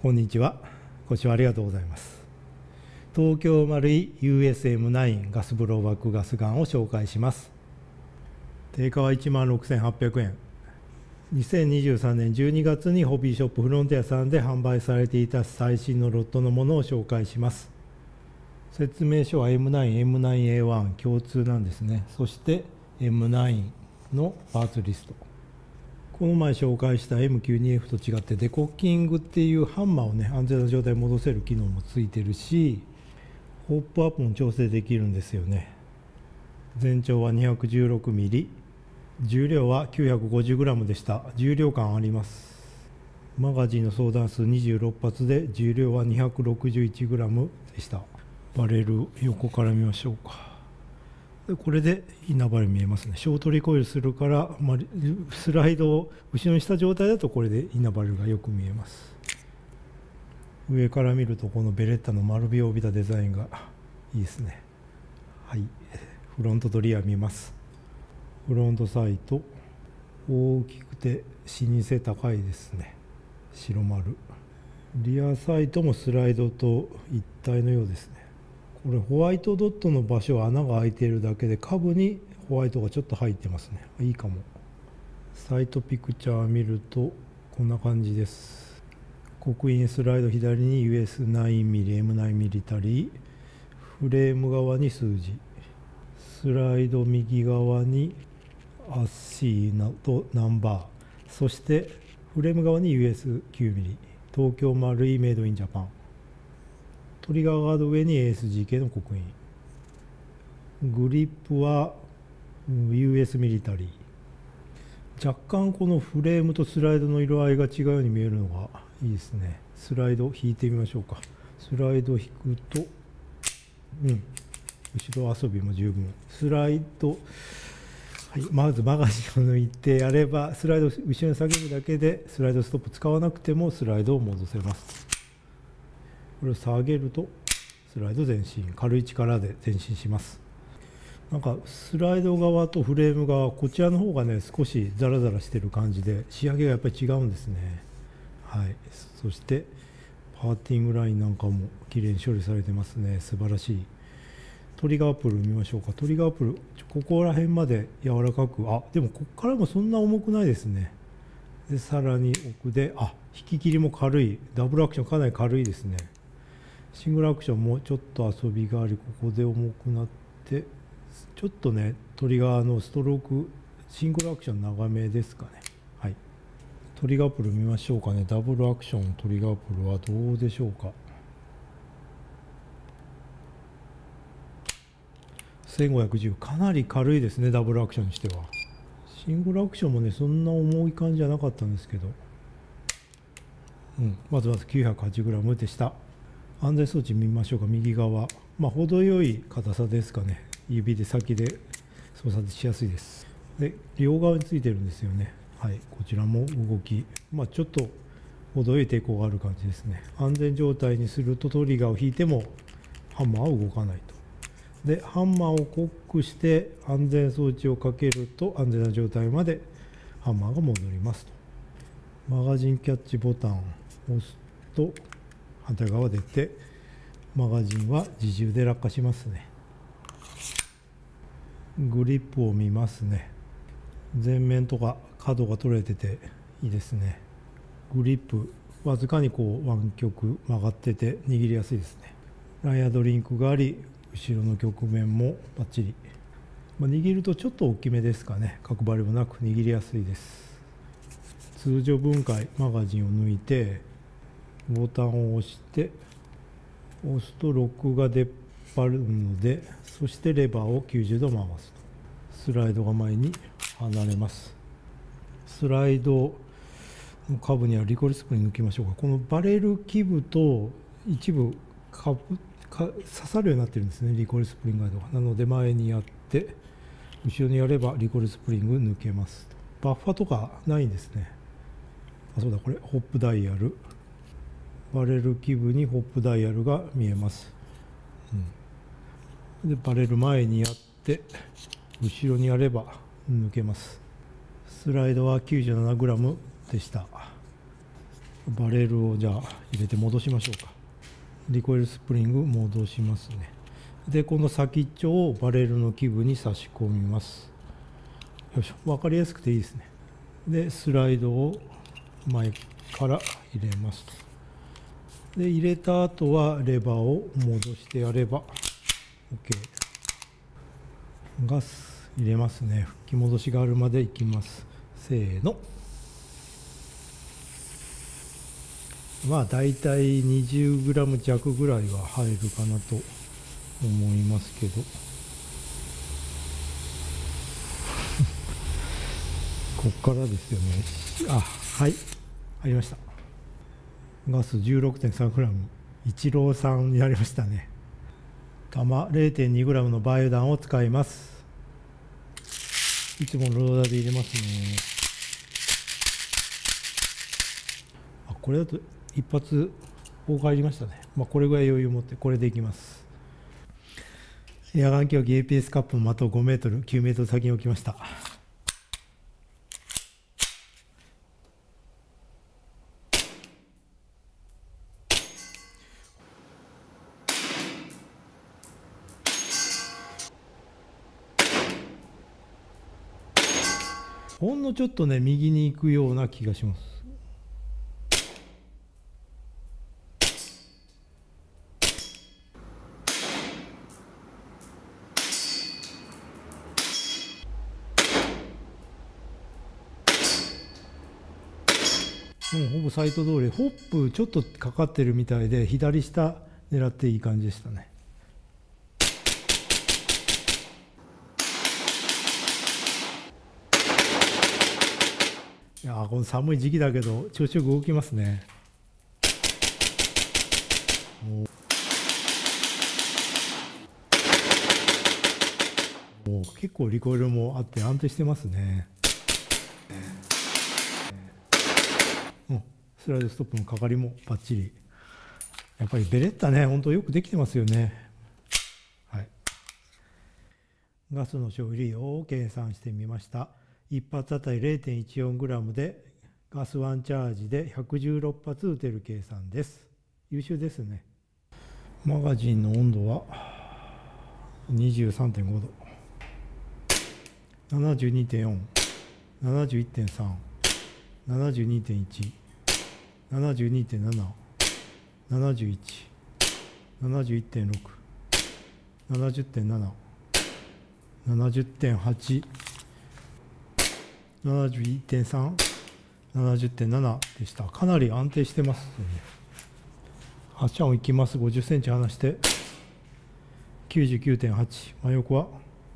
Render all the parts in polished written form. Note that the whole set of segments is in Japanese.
こんにちは。ご視聴ありがとうございます。東京丸井 USM9 ガスブローバックガスガンを紹介します。定価は16,800円。2023年12月にホビーショップフロンティアさんで販売されていた最新のロットのものを紹介します。説明書は M9、M9A1 共通なんですね。そして M9 のパーツリスト。この前紹介した M92F と違ってデコッキングっていうハンマーをね、安全な状態に戻せる機能もついてるし、ホップアップも調整できるんですよね。全長は 216mm、重量は 950g でした。重量感あります。マガジンの相談数26発で重量は 261g でした。バレル横から見ましょうか。でこれでインナーバレル見えますね。ショートリコイルするから、スライドを後ろにした状態だとこれでインナーバレルがよく見えます。上から見るとこのベレッタの丸みを帯びたデザインがいいですね。はい、フロントとリア見えます。フロントサイト大きくて視認性高いですね。白丸。リアサイトもスライドと一体のようですね。これホワイトドットの場所は穴が開いているだけで下部にホワイトがちょっと入ってますね。いいかも。サイトピクチャー見るとこんな感じです。刻印スライド左に US9mm、M9 ミリタリー、フレーム側に数字、スライド右側にアッシーとナンバー、そしてフレーム側に US9mm、東京丸井メイドインジャパン。トリガーガード上に ASG 系の刻印。グリップは US ミリタリー。若干このフレームとスライドの色合いが違うように見えるのがいいですね。スライド引いてみましょうか。スライド引くと、後ろ遊びも十分。スライド、はい、まずマガジンを抜いてやれば、スライド後ろに下げるだけでスライドストップ使わなくてもスライドを戻せます。これを下げるとスライド前進、軽い力で前進します。なんかスライド側とフレーム側、こちらの方がね少しザラザラしてる感じで仕上げがやっぱり違うんですね。はい、そしてパーティングラインなんかも綺麗に処理されてますね。素晴らしい。トリガープル見ましょうか。トリガープルここら辺まで柔らかく、でもここからもそんな重くないですね。でさらに奥で引き切りも軽い。ダブルアクションかなり軽いですね。シングルアクションもちょっと遊びがあり、ここで重くなって、ちょっとね、トリガーのストローク、シングルアクション長めですかね。はい。トリガープル見ましょうかね。ダブルアクション、トリガープルはどうでしょうか。1510、かなり軽いですね、ダブルアクションにしては。シングルアクションもね、そんな重い感じじゃなかったんですけど、まず 908g でした。安全装置見ましょうか。右側、程よい硬さですかね。指で先で操作しやすいです。で両側についてるんですよね。はい、こちらも動き、ちょっと程よい抵抗がある感じですね。安全状態にするとトリガーを引いてもハンマーは動かないと。でハンマーをコックして安全装置をかけると安全な状態までハンマーが戻りますと。マガジンキャッチボタンを押すと反対側出て、マガジンは自重で落下しますね。グリップを見ますね。前面とか角が取れてていいですね。グリップわずかに湾曲曲がってて握りやすいですね。ライアードリンクがあり、後ろの曲面もバッチリ。握るとちょっと大きめですかね。角張りもなく握りやすいです。通常分解、マガジンを抜いてボタンを押すとロックが出っ張るので、そしてレバーを90度回すとスライドが前に離れます。スライドの下部にはリコイルスプリング抜きましょうか。このバレル基部と一部刺さるようになってるんですね、リコイルスプリングガイドが。なので前にやって後ろにやればリコイルスプリング抜けますと。バッファとかないんですね。そうだ、これホップダイヤル、バレル基部にホップダイヤルが見えます。でバレル前にやって後ろにやれば抜けます。スライドは 97g でした。 バレルをじゃあ入れて戻しましょうか。リコイルスプリング戻しますね。でこの先っちょをバレルの基部に差し込みます。よいしょ、分かりやすくていいですね。でスライドを前から入れますと。で入れた後はレバーを戻してやれば OK。 ガス入れますね。吹き戻しがあるまでいきます。せーの。まあ大体 20g 弱ぐらいは入るかなと思いますけどこっからですよね。あ、はい、入りました。ガス 16.3g、 イチローさんになりましたね。玉 0.2g のバイオ弾を使います。いつものローダーで入れますね。あ、これだと一発多く入りましたね。まあ、これぐらい余裕を持ってこれでいきます。野眼競技 APS カップの的を5メートル、9メートル先に置きました。ほんのちょっとね、右に行くような気がします。ほぼサイト通り、ホップちょっとかかってるみたいで、左下狙っていい感じでしたね。いやー、この寒い時期だけど調子よく動きますね。結構リコイルもあって安定してますね。スライドストップのかかりもバッチリ。やっぱりベレッタね、本当よくできてますよね。はい。ガスの消費量を計算してみました。1発あたり 0.14g でガス1チャージで116発撃てる計算です。優秀ですね。マガジンの温度は 23.5 度、72.4、71.3、72.1、72.7、71、71.6、70.7、70.8、71.3、70.7 でした。かなり安定してますね。発射音いきます。50センチ離して99.8、真横は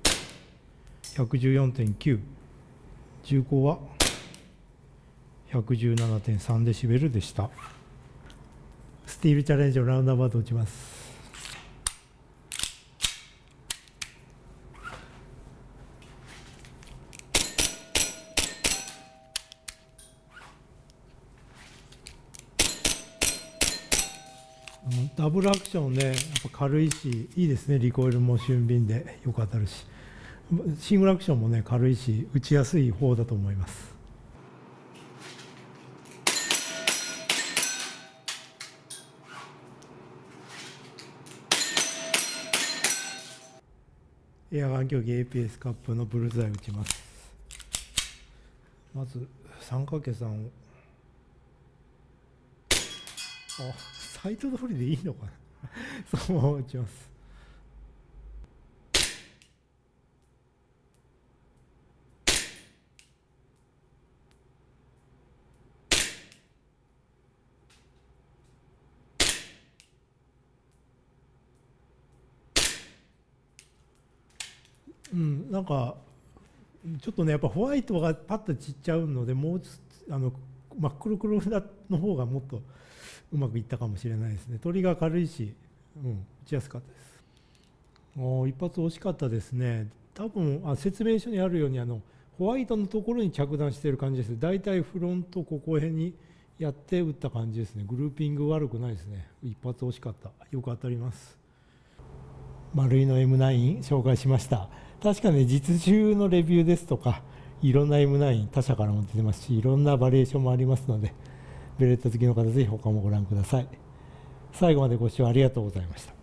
114.9、銃口は 117.3 デシベルでした。スティールチャレンジをラウンドアバウト打ちます。ダブルアクションね、やっぱ軽いし、いいですね。リコイルも俊敏でよく当たるし、シングルアクションもね、軽いし、打ちやすい方だと思います。エアガン競技 APS カップのブルーズアイ打ちます。まず 3×3 を、サイト通りでいいのかなそのまま打ちます。なんかちょっとね、やっぱホワイトがパッと散っちゃうので、もう真っ黒黒の方がもっとうまくいったかもしれないですね。鳥が軽いし、打ちやすかったです。一発惜しかったですね。多分説明書にあるようにホワイトのところに着弾している感じです。だいたいフロントここ辺にやって打った感じですね。グルーピング悪くないですね。一発惜しかった。よく当たります。丸井の M9 紹介しました。確かに実銃のレビューですとか、いろんな M9 他社からも出てますし、いろんなバリエーションもありますので、 ベレット付きの方、ぜひ他もご覧ください。最後までご視聴ありがとうございました。